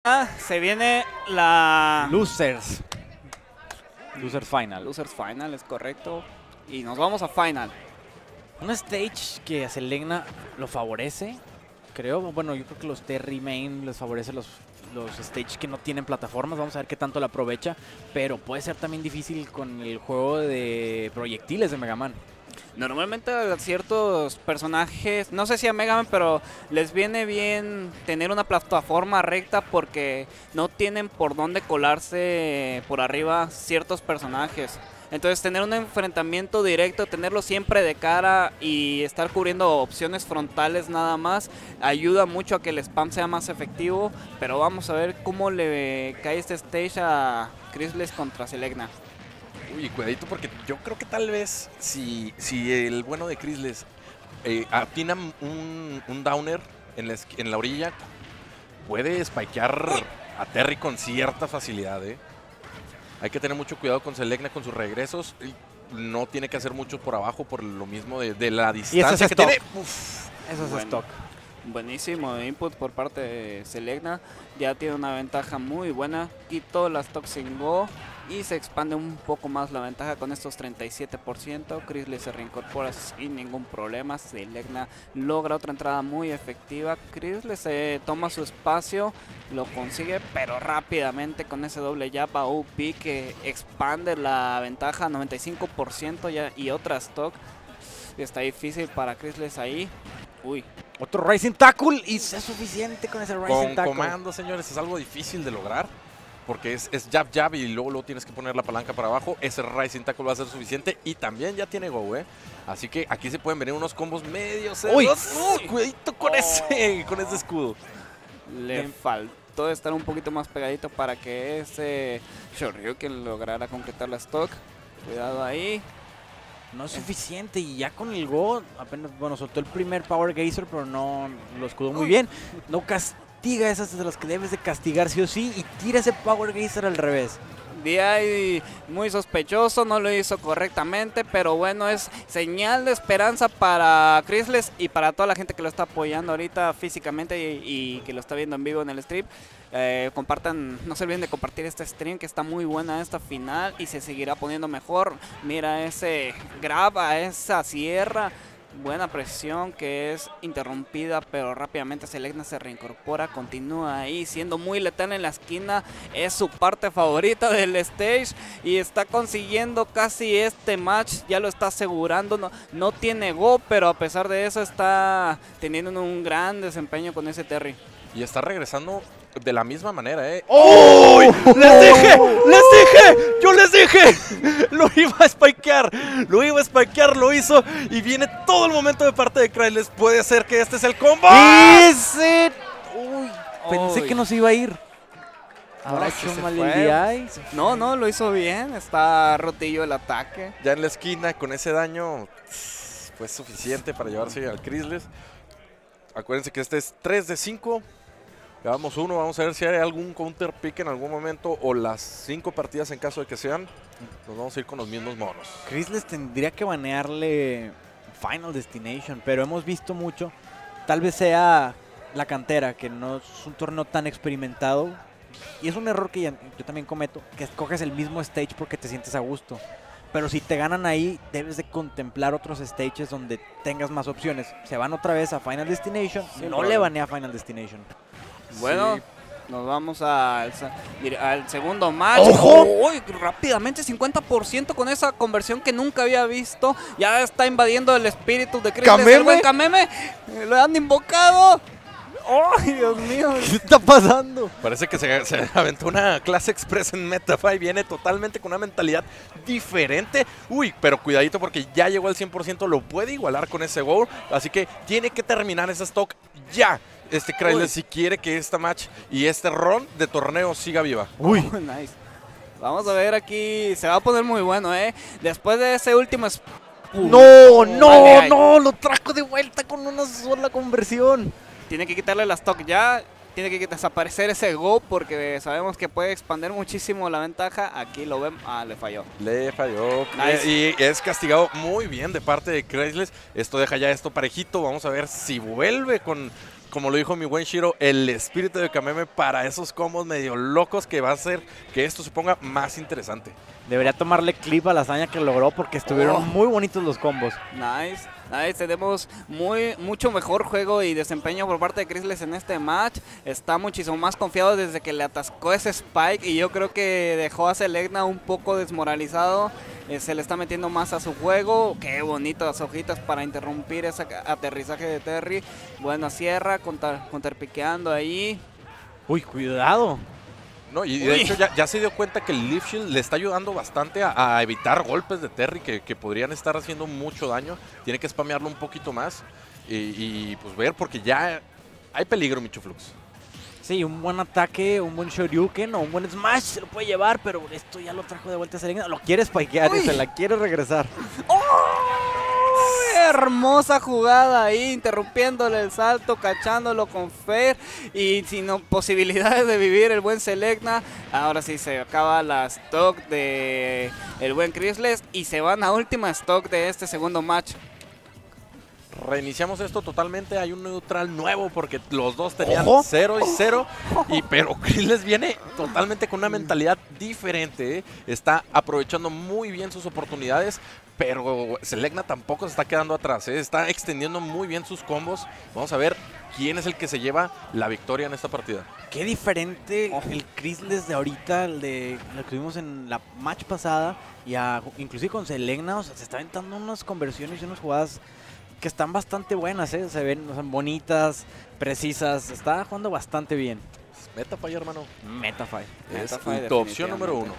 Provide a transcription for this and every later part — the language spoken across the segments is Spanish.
Se viene la Losers Final. Losers Final, es correcto. Y nos vamos a Final. Un stage que a Selegna lo favorece, creo. Bueno, yo creo que los Terry Main les favorece los stages que no tienen plataformas. Vamos a ver qué tanto la aprovecha. Pero puede ser también difícil con el juego de proyectiles de Mega Man. Normalmente a ciertos personajes, no sé si a Mega Man, pero les viene bien tener una plataforma recta porque no tienen por dónde colarse por arriba ciertos personajes. Entonces tener un enfrentamiento directo, tenerlo siempre de cara y estar cubriendo opciones frontales nada más, ayuda mucho a que el spam sea más efectivo. Pero vamos a ver cómo le cae este stage a Crisles contra Selegna. Uy, cuidadito porque yo creo que tal vez si el bueno de Crisles atina un downer en la orilla, puede spikear a Terry con cierta facilidad, Hay que tener mucho cuidado con Selegna con sus regresos. No tiene que hacer mucho por abajo por lo mismo de la distancia que tiene. Eso es stock. Buenísimo input por parte de Selegna. Ya tiene una ventaja muy buena. Quitó las Toxic Go y se expande un poco más la ventaja con estos 37%. Crisles se reincorpora sin ningún problema. Selegna logra otra entrada muy efectiva. Crisles se toma su espacio, lo consigue, pero rápidamente con ese doble jab a OP que expande la ventaja a 95% ya, y otra stock. Está difícil para Crisles ahí. Uy. Otro Rising Tackle y es suficiente con ese Rising Tackle. Con comando, señores, es algo difícil de lograr. Porque es jab y luego tienes que poner la palanca para abajo. Ese Rising Tackle va a ser suficiente. Y también ya tiene Go, Así que aquí se pueden venir unos combos medio cerdos. ¡Uy! Cuidadito con ese escudo. Le faltó estar un poquito más pegadito para que ese Shoryuken lograra concretar la stock. Cuidado ahí. No es suficiente y ya con el Go apenas, bueno, soltó el primer Power Geyser, pero no lo escudó muy bien. No castiga esas de las que debes de castigar sí o sí y tira ese Power Geyser al revés. DI muy sospechoso, no lo hizo correctamente, pero bueno, es señal de esperanza para Crisles y para toda la gente que lo está apoyando ahorita físicamente y que lo está viendo en vivo en el stream. Compartan, no se olviden de compartir este stream que está muy buena esta final y se seguirá poniendo mejor. Mira ese grab a esa sierra. Buena presión que es interrumpida, pero rápidamente Selegna se reincorpora, continúa ahí siendo muy letal en la esquina, es su parte favorita del stage y está consiguiendo casi este match, ya lo está asegurando, no tiene Go, pero a pesar de eso está teniendo un gran desempeño con ese Terry. Y está regresando de la misma manera, ¡Oh! ¡Les dije! ¡Les dije! ¡Yo les dije! Lo iba a spikear, lo hizo y viene todo el momento de parte de Crisles. Puede ser que este es el combo. Uy, pensé que no se iba a ir. ¿Habrá hecho mal el DI? No, lo hizo bien, está rotillo el ataque. Ya en la esquina con ese daño fue suficiente para llevarse al Crisles. Acuérdense que este es 3 de 5. Llevamos uno, vamos a ver si hay algún counter pick en algún momento o las 5 partidas en caso de que sean. Nos vamos a ir con los mismos monos. Crisles tendría que banearle Final Destination, pero hemos visto mucho. Tal vez sea la cantera, que no es un torneo tan experimentado. Y es un error que yo también cometo, que escoges el mismo stage porque te sientes a gusto. Pero si te ganan ahí, debes de contemplar otros stages donde tengas más opciones. Se van otra vez a Final Destination, no le banea Final Destination. Bueno, sí. Nos vamos al segundo match. ¡Ojo! ¡Uy! Rápidamente 50% con esa conversión que nunca había visto. Ya está invadiendo el espíritu de Crisles. El buen Kameme. Lo han invocado. ¡Ay, Dios mío! ¿Qué está pasando? Parece que se aventó una clase express en Metafy. Viene totalmente con una mentalidad diferente. Uy, pero cuidadito porque ya llegó al 100%. Lo puede igualar con ese gol. Así que tiene que terminar ese stock ya. Crisles si quiere que esta match y este run de torneo siga viva. Uy, nice. Vamos a ver aquí. Se va a poner muy bueno, Después de ese último... No, lo trajo de vuelta con una sola conversión. Tiene que quitarle la stock ya. Tiene que desaparecer ese Go porque sabemos que puede expandir muchísimo la ventaja. Aquí lo ven. Le falló. Le falló. Nice. Y es castigado muy bien de parte de Crisles. Esto deja ya esto parejito. Vamos a ver si vuelve con como lo dijo mi buen Shiro, el espíritu de Kameme para esos combos medio locos que va a hacer que esto se ponga más interesante. Debería tomarle clip a la hazaña que logró porque estuvieron muy bonitos los combos. Nice, nice, tenemos mucho mejor juego y desempeño por parte de Crysles en este match. Está muchísimo más confiado desde que le atascó ese Spike y yo creo que dejó a Selegna un poco desmoralizado. Se le está metiendo más a su juego. Qué bonitas hojitas para interrumpir ese aterrizaje de Terry. Buena sierra, contrapiqueando ahí. Uy, cuidado. No, y de hecho ya se dio cuenta que el Leaf Shield le está ayudando bastante a evitar golpes de Terry que podrían estar haciendo mucho daño. Tiene que spamearlo un poquito más y pues ver porque ya hay peligro, Michuflux. Sí, un buen ataque, un buen Shoryuken o un buen Smash se lo puede llevar, pero esto ya lo trajo de vuelta a Selegna. Lo quiere spikear y se la quiere regresar. ¡Oh! Hermosa jugada ahí, interrumpiéndole el salto, cachándolo con Fair y sin posibilidades de vivir el buen Selegna. Ahora sí se acaba la stock de el buen Crysles y se van a última stock de este segundo match. Reiniciamos esto totalmente, hay un neutral nuevo porque los dos tenían ¡Ojo! 0 y 0 pero Crysles viene totalmente con una mentalidad diferente, ¿eh? Está aprovechando muy bien sus oportunidades, pero Selegna tampoco se está quedando atrás, ¿eh? Está extendiendo muy bien sus combos. Vamos a ver quién es el que se lleva la victoria en esta partida. Qué diferente el Crysles de ahorita, el de lo que vimos en la match pasada y inclusive con Selegna, o sea, se está aventando unas conversiones y unas jugadas que están bastante buenas, ¿eh? Se ven, son bonitas, precisas, está jugando bastante bien. Metafy, hermano. Metafy. Es Metafy, tu opción número 1.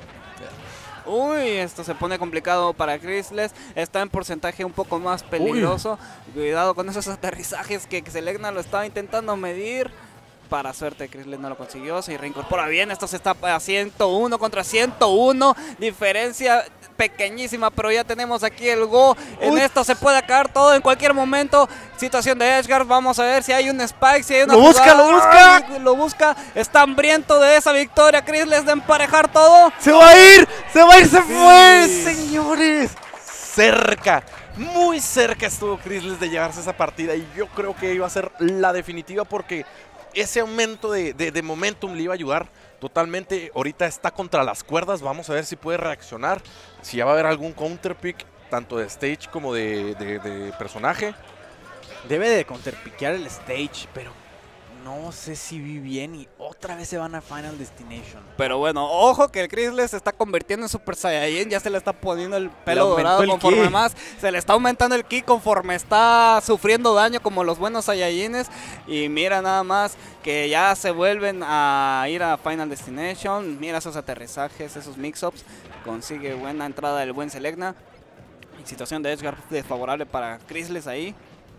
Uy, esto se pone complicado para Crysles. Está en porcentaje un poco más peligroso. Cuidado con esos aterrizajes que Selegna lo estaba intentando medir. Para suerte, Crysles no lo consiguió. Se reincorpora bien. Esto se está a 101 contra 101. Diferencia pequeñísima, pero ya tenemos aquí el go. En esto se puede acabar todo en cualquier momento. Situación de Edgeguard. Vamos a ver si hay un Spike, si hay una jugada. ¡Lo busca! Ay, lo busca. Está hambriento de esa victoria, Crysles, de emparejar todo. ¡Se va a ir! ¡Se va a ir! ¡Se fue! Sí. ¡Señores! Cerca, muy cerca estuvo Crysles de llevarse esa partida y yo creo que iba a ser la definitiva porque ese aumento de momentum le iba a ayudar totalmente. Ahorita está contra las cuerdas, vamos a ver si puede reaccionar, si ya va a haber algún counter pick, tanto de stage como de personaje. Debe de counterpiquear el stage, pero no sé si vi bien y otra vez se van a Final Destination. Pero bueno, ojo que el Crysles se está convirtiendo en Super Saiyajin, ya se le está poniendo el pelo dorado el conforme ki. más, se le está aumentando el ki conforme está sufriendo daño como los buenos Saiyajines. Y mira nada más que ya se vuelven a ir a Final Destination, mira esos aterrizajes, esos mix-ups, consigue buena entrada del buen Selegna. Situación de Edgeguard desfavorable para Crysles ahí.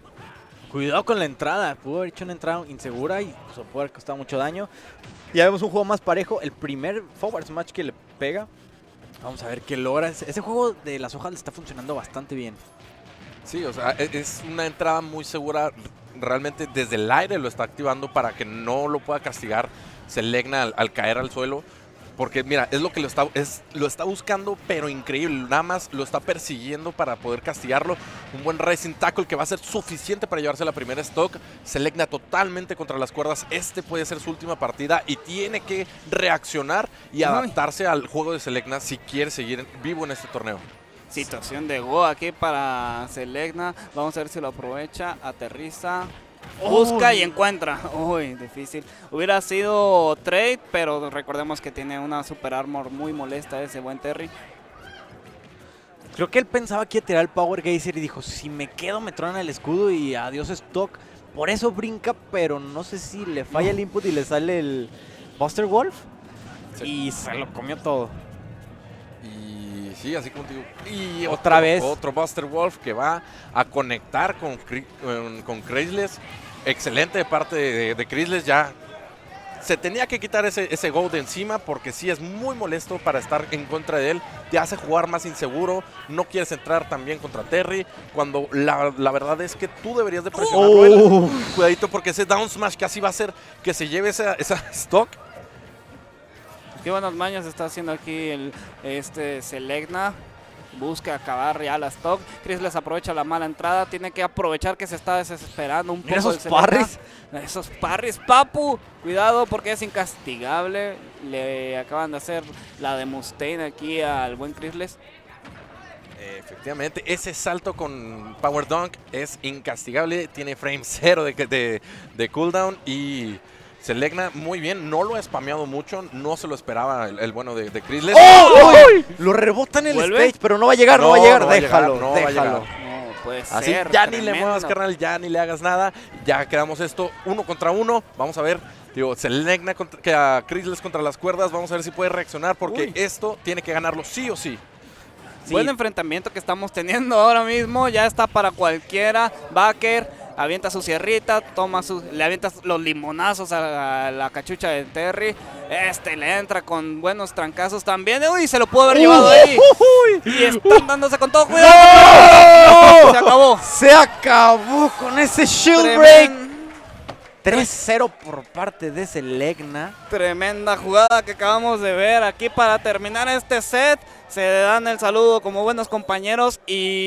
Cuidado con la entrada, pudo haber hecho una entrada insegura y pues, pudo haber costado mucho daño. Ya vemos un juego más parejo, el primer forward smash que le pega. Vamos a ver qué logra. Ese juego de las hojas le está funcionando bastante bien. Sí, o sea, es una entrada muy segura, realmente desde el aire lo está activando para que no lo pueda castigar Selegna al caer al suelo. Porque mira, es lo que lo está buscando, pero increíble. Nada más lo está persiguiendo para poder castigarlo. Un buen Rising Tackle que va a ser suficiente para llevarse la primera stock. Selegna totalmente contra las cuerdas. Este puede ser su última partida y tiene que reaccionar y adaptarse al juego de Selegna si quiere seguir vivo en este torneo. Situación de go aquí para Selegna. Vamos a ver si lo aprovecha. Aterriza. Busca y encuentra. Uy, difícil. Hubiera sido trade, pero recordemos que tiene una super armor muy molesta ese buen Terry. Creo que él pensaba que iba a tirar el Power Geyser y dijo, si me quedo me tronan el escudo y adiós stock. Por eso brinca, pero no sé si le falla el input y le sale el Buster Wolf. Sí. Y se lo comió todo. Y sí, así como te digo. Y otra vez. Otro Buster Wolf que va a conectar con Crysles. Excelente de parte de Crysles. Ya se tenía que quitar ese go de encima porque sí es muy molesto para estar en contra de él. Te hace jugar más inseguro. No quieres entrar también contra Terry. Cuando la verdad es que tú deberías de presionarlo. Cuidadito porque ese down smash casi va a hacer que se lleve esa stock. Qué buenas mañas está haciendo aquí Selegna. busca acabar ya la stock. Chris aprovecha la mala entrada, tiene que aprovechar que se está desesperando un poco. Mira esos el Selena. parries. Esos parries, papu. Cuidado porque es incastigable. Le acaban de hacer la de Mustaine aquí al buen Chris. Efectivamente, ese salto con Power Dunk es incastigable, tiene frame 0 de cooldown y Selena muy bien, no lo ha spameado mucho, no se lo esperaba el bueno de Chris. ¡Oh! ¡Uy! Lo rebota en el ¿Vuelve? stage, pero no va a llegar, no va a llegar. Déjalo, no va a déjalo. llegar. No puede Así ser. ya ni le tremendo. muevas, carnal, ya ni le hagas nada, ya quedamos esto 1 contra 1, vamos a ver. Digo, Selena que a Chris contra las cuerdas, vamos a ver si puede reaccionar porque esto tiene que ganarlo sí o sí. Sí. Buen enfrentamiento que estamos teniendo ahora mismo, ya está para cualquiera. Baker avienta su sierrita, le avienta los limonazos a la cachucha de Terry. Le entra con buenos trancazos también. Uy, se lo pudo haber llevado ahí. Y están dándose con todo cuidado. Se acabó. Se acabó con ese shield break. 3-0 por parte de Selena. Tremenda jugada que acabamos de ver aquí para terminar este set. Se dan el saludo como buenos compañeros y